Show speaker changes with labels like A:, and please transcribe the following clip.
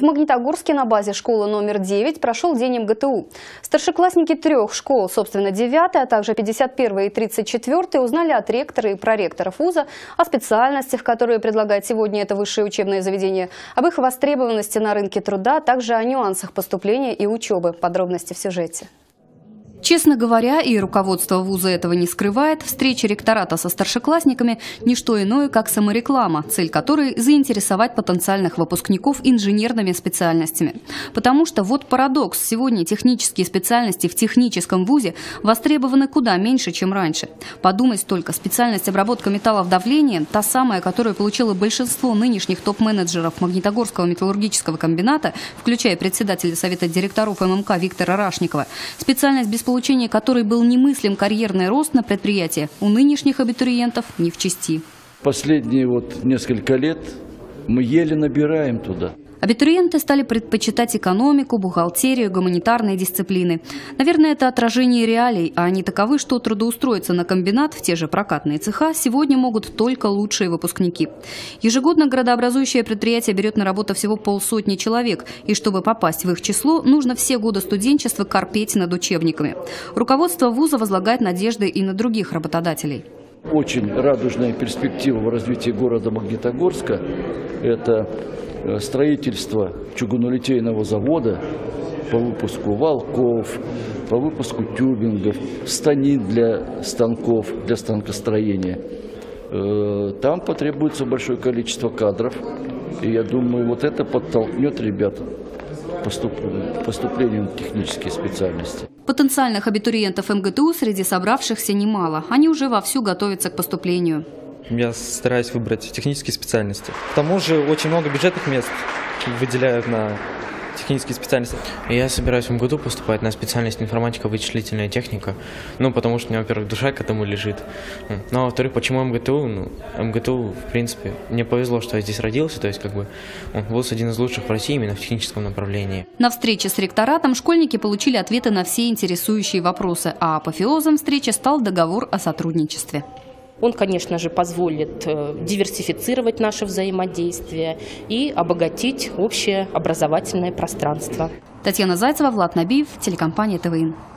A: Магнитогорске на базе школы номер 9 прошел день МГТУ. Старшеклассники 3 школ, собственно 9, а также 51 и 34, узнали от ректора и проректоров вуза о специальностях, которые предлагает сегодня это высшее учебное заведение, об их востребованности на рынке труда, а также о нюансах поступления и учебы. Подробности в сюжете. Честно говоря, и руководство вуза этого не скрывает, встреча ректората со старшеклассниками – не что иное, как самореклама, цель которой – заинтересовать потенциальных выпускников инженерными специальностями. Потому что вот парадокс – сегодня технические специальности в техническом вузе востребованы куда меньше, чем раньше. Подумать только, специальность обработка металлов давлением, та самая, которую получило большинство нынешних топ-менеджеров Магнитогорского металлургического комбината, включая председателя Совета директоров ММК Виктора Рашникова, специальность без получения которой был немыслим карьерный рост на предприятии, у нынешних абитуриентов не в чести.
B: Последние несколько лет мы еле набираем туда.
A: Абитуриенты стали предпочитать экономику, бухгалтерию, гуманитарные дисциплины. Наверное, это отражение реалий, а они таковы, что трудоустроиться на комбинат в те же прокатные цеха сегодня могут только лучшие выпускники. Ежегодно градообразующее предприятие берет на работу всего 50 человек, и чтобы попасть в их число, нужно все годы студенчества корпеть над учебниками. Руководство вуза возлагает надежды и на других работодателей.
B: Очень радужная перспектива в развитии города Магнитогорска – это строительство чугунолитейного завода по выпуску валков, по выпуску тюбингов, станин для станков, для станкостроения. Там потребуется большое количество кадров, и я думаю, это подтолкнет ребят поступлением в технические специальности.
A: Потенциальных абитуриентов МГТУ среди собравшихся немало. Они уже вовсю готовятся к поступлению.
C: Я стараюсь выбрать технические специальности. К тому же очень много бюджетных мест выделяют на технические специальности.
D: Я собираюсь в МГТУ поступать на специальность информатика, вычислительная техника. Потому что у меня, во-первых, душа к этому лежит. Ну, а во-вторых, почему МГТУ? МГТУ, в принципе, мне повезло, что я здесь родился. То есть, вуз один из лучших в России именно в техническом направлении.
A: На встрече с ректоратом школьники получили ответы на все интересующие вопросы, а апофеозом встречи стал договор о сотрудничестве.
E: Он, конечно же, позволит диверсифицировать наше взаимодействие и обогатить общее образовательное пространство.
A: Татьяна Зайцева, Влад Набиев, телекомпания ТВН.